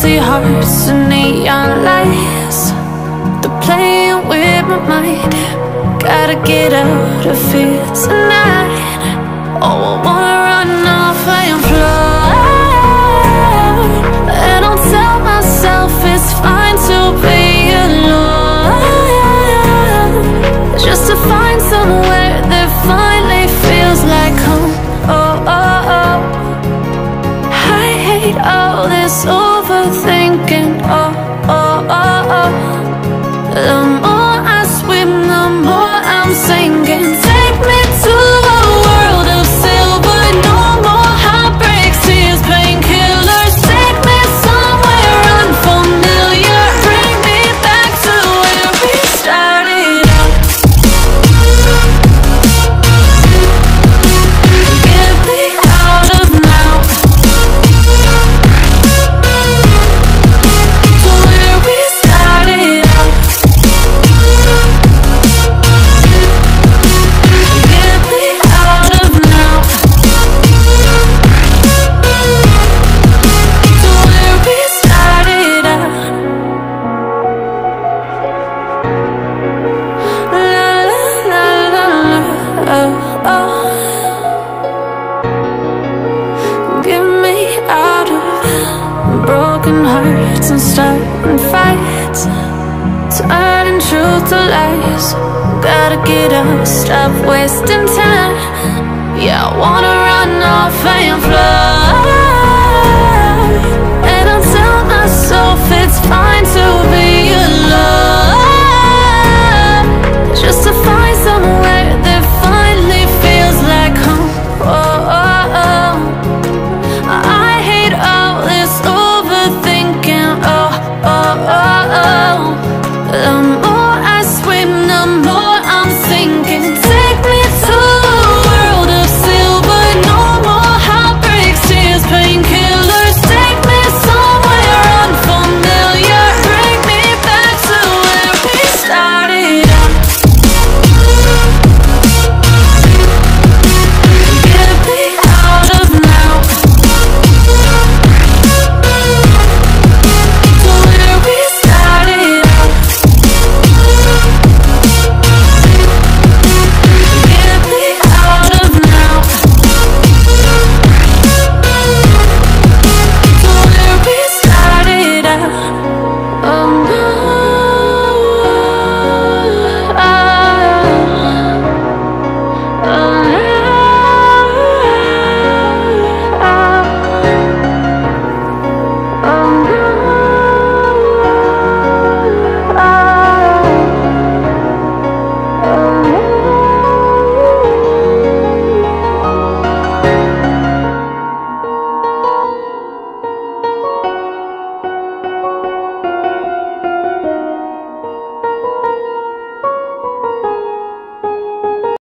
empty hearts and neon lights. They're playing with my mind. Gotta get out of here tonight. Oh, I wanna run off and fly. And I'll tell myself it's fine to be alone, just to find somewhere that finally feels like home. Oh, oh, oh. I hate all this overthinking. Oh, oh, oh, oh. The more I swim, the more I'm sinking. Take me to a world of silver. No more heartbreaks, tears, painkillers. Take me somewhere unfamiliar. Bring me back to where we started out. Get me out of now, to where we started out. Get me out of now, to where we started out. La la la la la, oh, oh. Get me out of broken hearts and starting fights, turning truth to lies. Gotta get up, stop wasting time. Yeah, I wanna run off and fly.